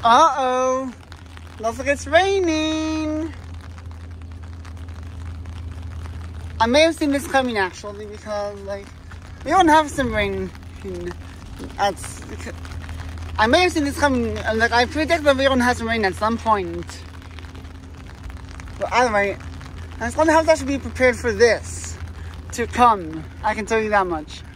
Uh-oh. Looks like it's raining. I may have seen this coming actually because like we don't have some rain. I may have seen this coming. Like I predict that we don't have some rain at some point. But anyway, I'm gonna have to actually be prepared for this to come. I can tell you that much.